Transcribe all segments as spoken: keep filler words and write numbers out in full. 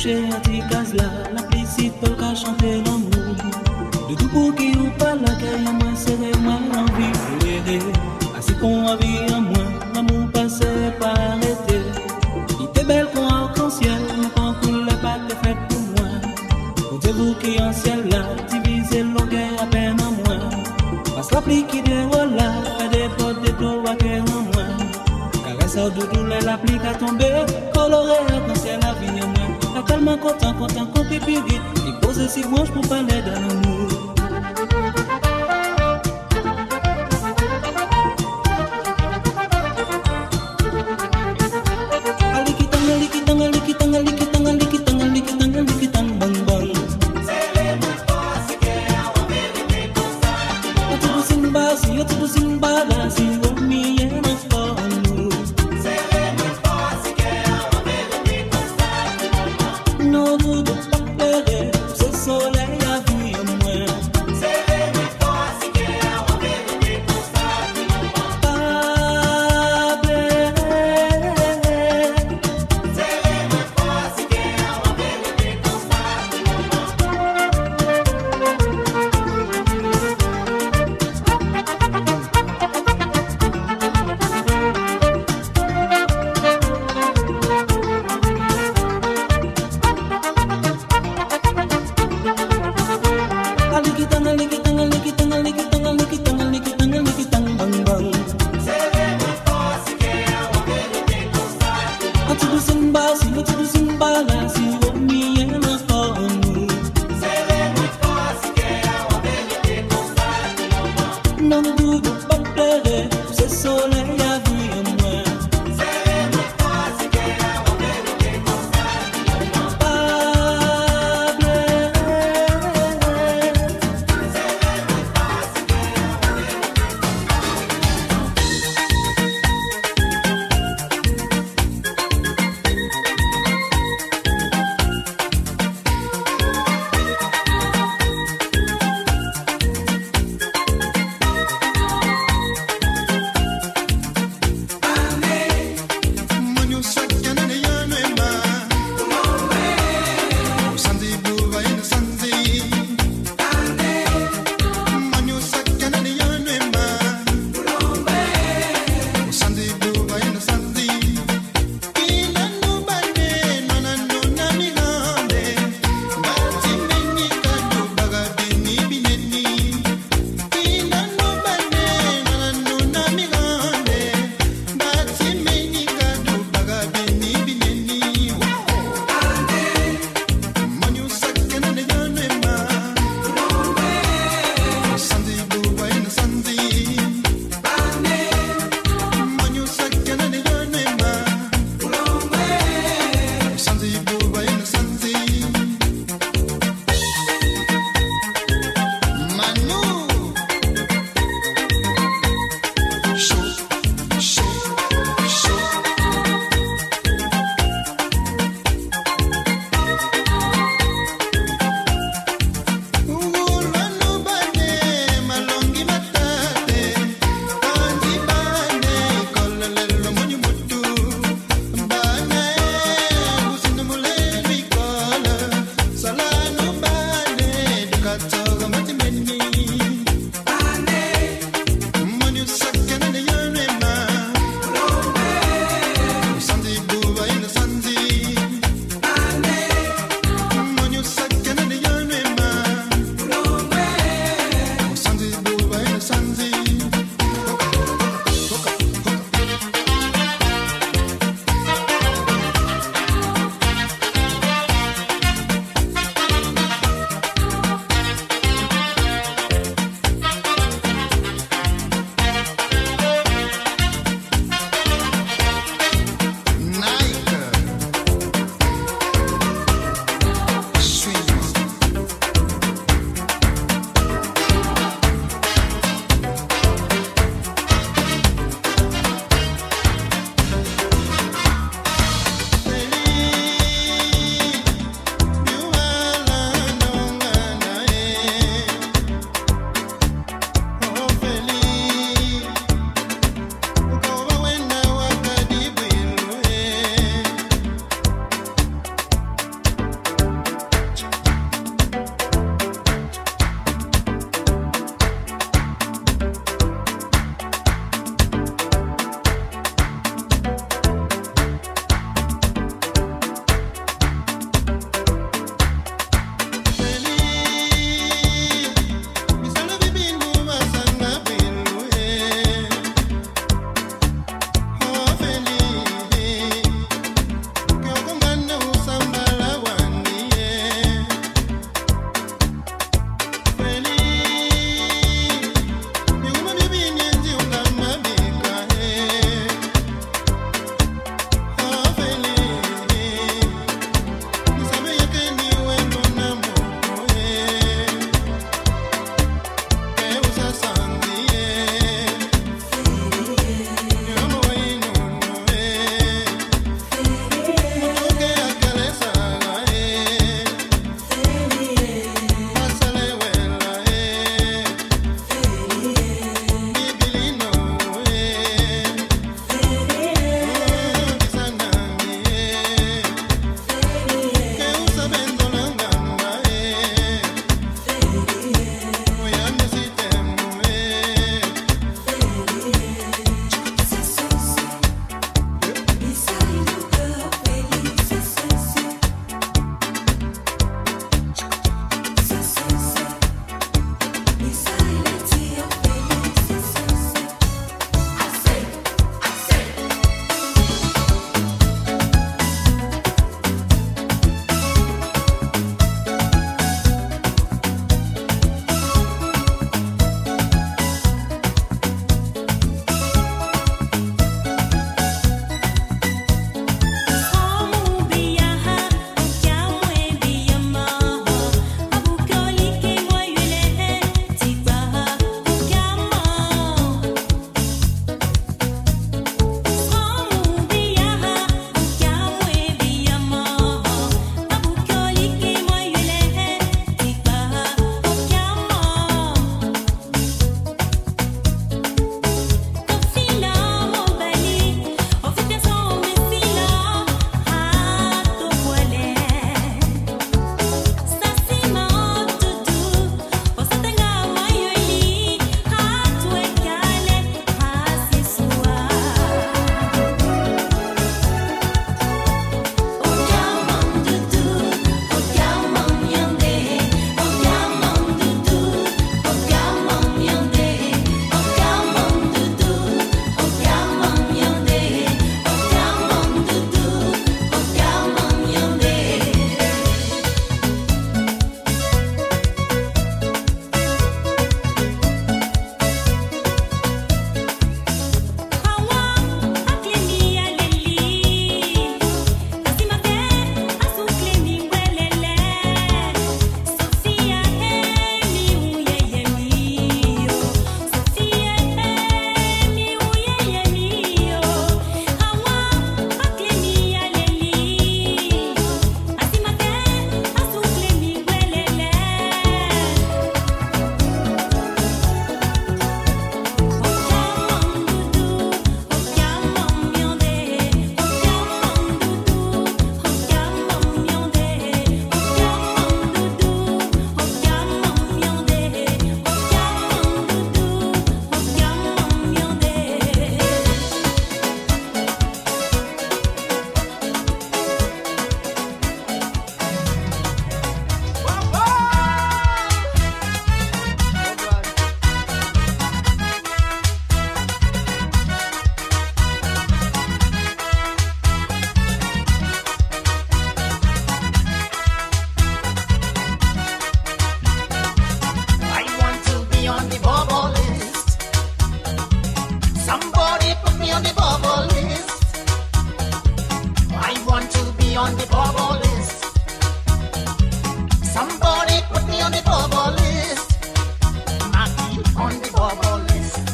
coucher à tes cases là, la plicite pour qu'à chanter l'amour. De tout pour qui ou pas la caille à moi, c'est moi l'envie pour l'aider. Ainsi qu'on a vu à moi, l'amour passait pas arrêté. Il était belle comme arc-en-ciel, mais quand coulait pas t'es faite pour moi. Comptez-vous qui en ciel là, divisez longueur à peine en moins. Passe la pluie qui déroule là, fait des potes des dos à cœur en moins. Caresse au doudou, la pluie qui a tombé, coloré arc-en-ciel la vie en moins. La calme content, content qu'on peut piguer, il pose si branche pour parler d'un amour.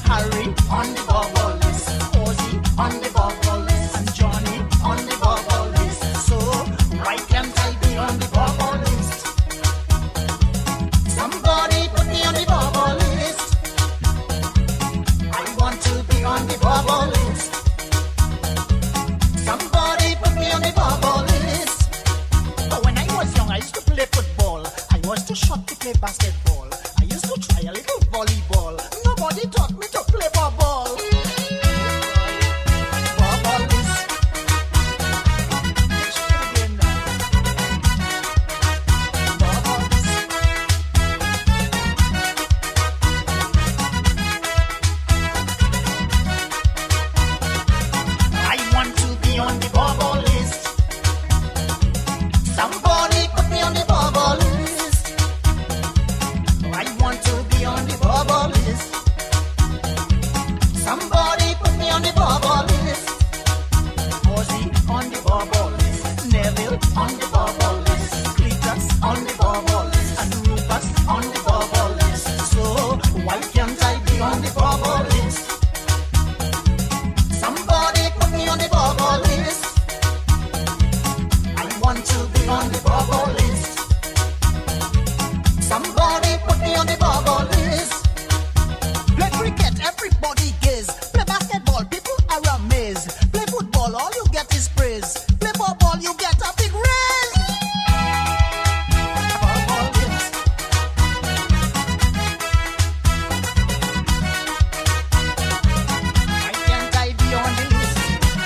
Harry on the bubble list, Ozzy on the bubble list, and Johnny on the bubble list. So why can't I be on the bubble list? Somebody put me on the bubble list. I want to be on the bubble list. Somebody put me on the bubble list. But when I was young, I used to play football. I was too short to play basketball. I used to try a little volleyball. Nobody taught me to play ball. Bubble list. Let's try again now. Bubble list. I want to be on the bubble list. Somebody put me on the bubble list. I want to be on the bubble list. Somebody put me on the bubble list. Ozzy on the bubble list. Neville on the bubble list. Cletus on the bubble list. And Rufus on the bubble list. So why can't I be on the bubble list? Somebody put me on the bubble list. I want to be on the bubble list. Somebody put me on the bubble list. Play cricket, everybody gaze. Play basketball, people are amazed. Play football, all you get is praise. Play football, you get a big raise. Bubble list. Why can't I be on the list?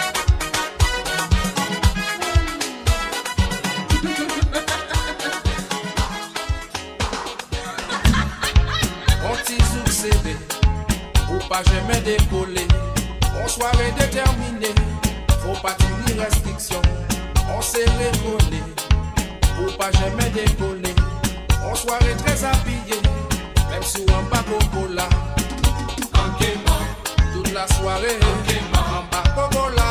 On t'y Zouk C D, ou pas jamais décoller. On soirée déterminée, faut pas tenir restriction. On s'est récollé, ou pas jamais décoller. On soirée très habillé, même si on pas coca. Toute la soirée, en bas coca.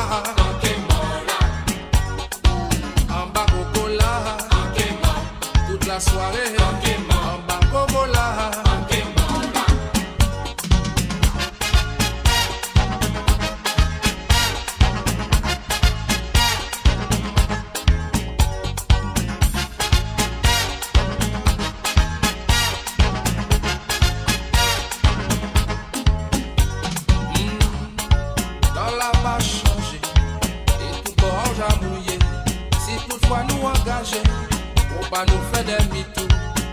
En bas coca. Toute la soirée, en bas coca. Dans la page changée et tout gorge à mouiller. Si toutefois nous engager, on pas nous faire des mythos.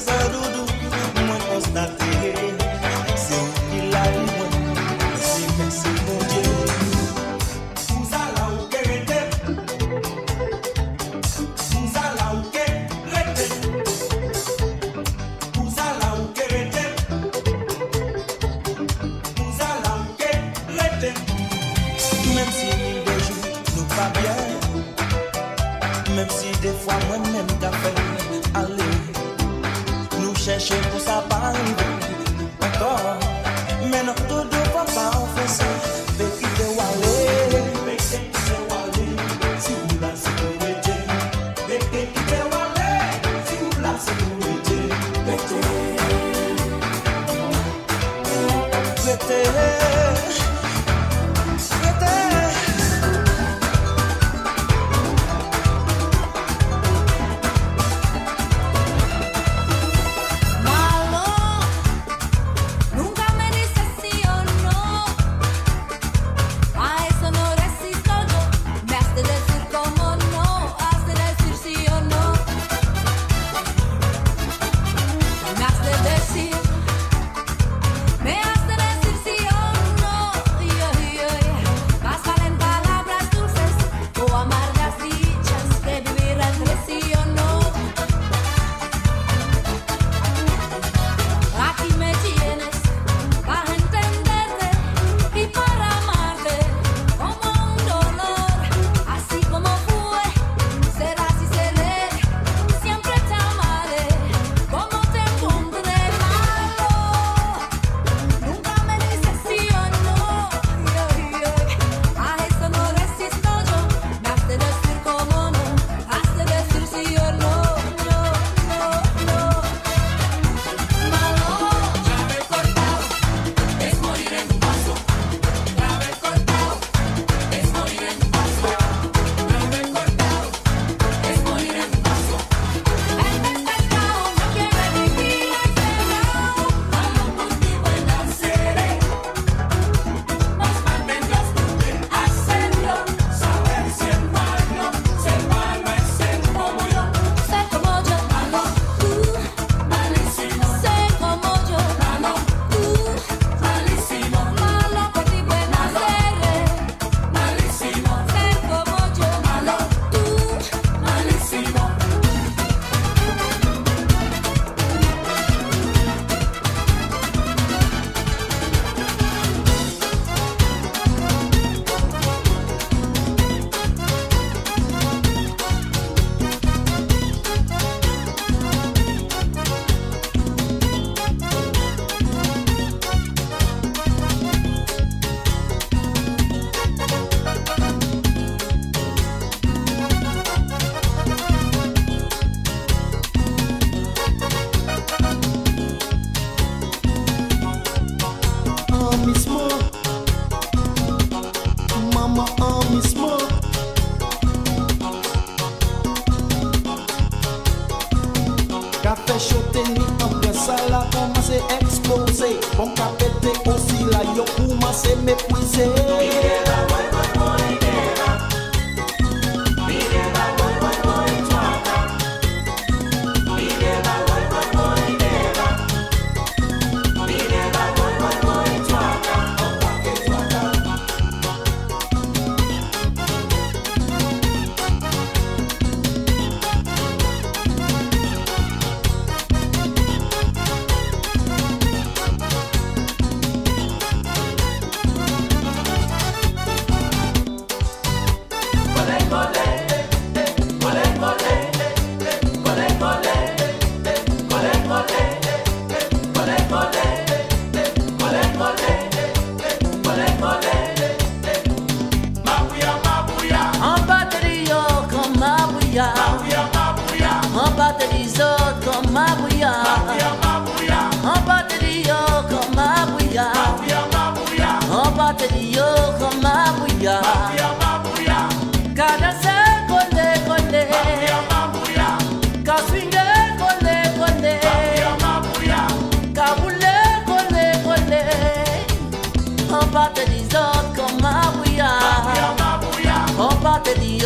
sans doudou, moi constaté, c'est où qu'il a eu moi. Merci, merci mon Dieu. Vous allez où qu'elle était, vous allez où qu'elle était, vous allez où qu'elle était, vous allez où qu'elle était. Même si des jours nous pas bien, même si des fois moi-même t'as fait aller, nous chercher pour ça pas arriver encore. Mais non, tout ne va pas en faire ça. Béki de Wale, Béki de Wale, si vous la c'est pour aider. Béki de Wale, si vous la c'est pour aider. Béki, Béki,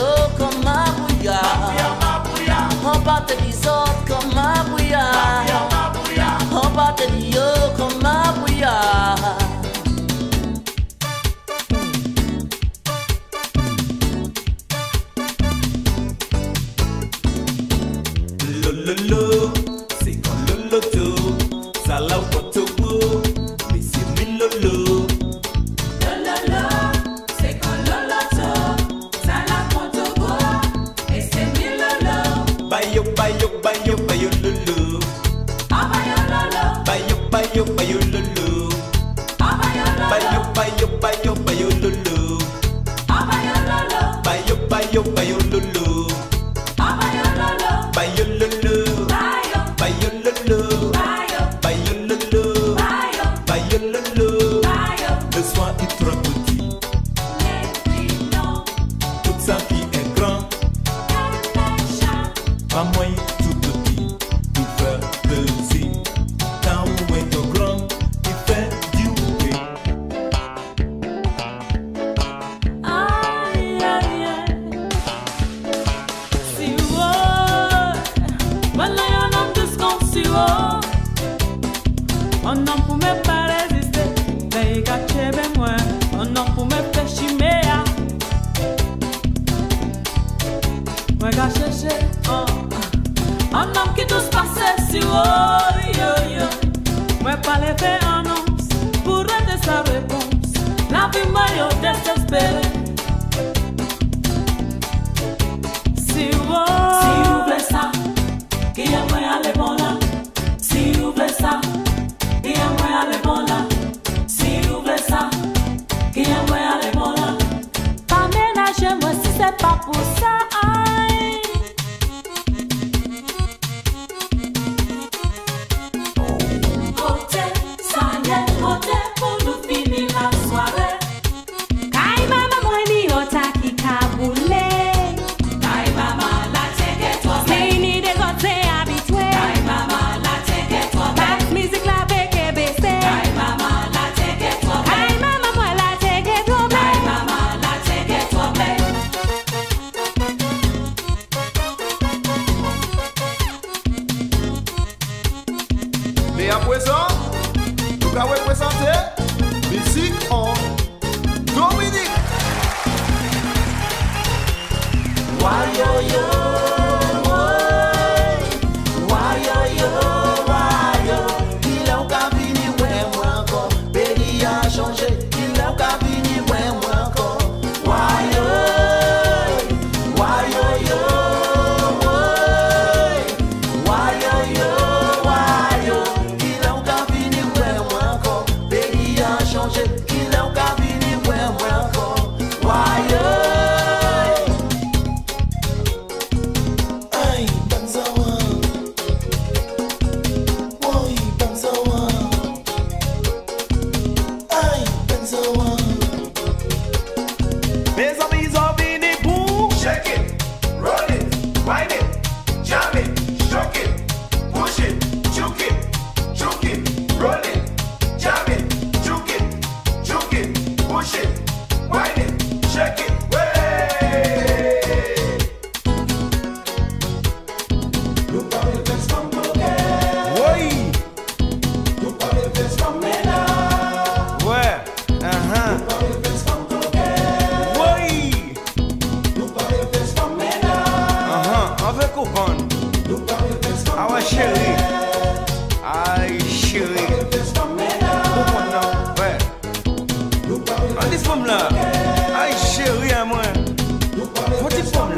On part des autres comme un bouillard. haut. On n'en pouvait pas résister. Les gars, j'ai besoin. On n'en pouvait pas chimer. Moi, gars, chercher. Un homme qui tous passe sur haut. Yo, yo. Moi, pas les faire annonce pour rendre sa réponse. La vie m'a yo désespéré. Si vous voulez ça, qui est moi aller bon là. Si vous voulez ça, qui est moi aller bon là. Si vous voulez ça, qui est moi aller bon là. Pas ménager moi si c'est pas pour ça. Et à présent, nous allons présenter musique en Dominique. Wayo-yo, wayo-yo, wayo. Il a qu'à venir, ouais, moi encore. Pays a changé, il a qu'à venir, ouais, moi encore. Wayo, wayo-yo, wayo-yo, wayo. Il a qu'à venir, ouais, moi encore. Pays a changé, il a qu'à venir, ouais, moi encore. Wayo. Mes amis ont venu pour shake it, roll it, wind it, jam it, shock it, push it, juke it, juke it, roll it, jam it, juke it, juke it, push it, wind it, shake it, way. Look how it feels from again. Oui. Look how it feels from me now. Ouais. Uh-huh. Look how it feels from ah ouais chérie, aïe chérie, comprends non, ouais. On dit femme là, aïe chérie à moi, faut dire femme là.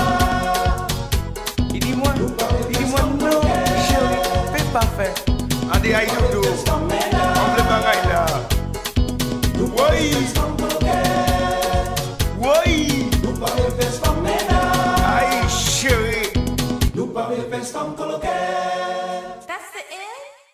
Il dit moi, il dit moi non chérie, fais pas faire. On dit aïe doudou, on veut bagaille là. Oui, oui, aïe chérie. That's the end.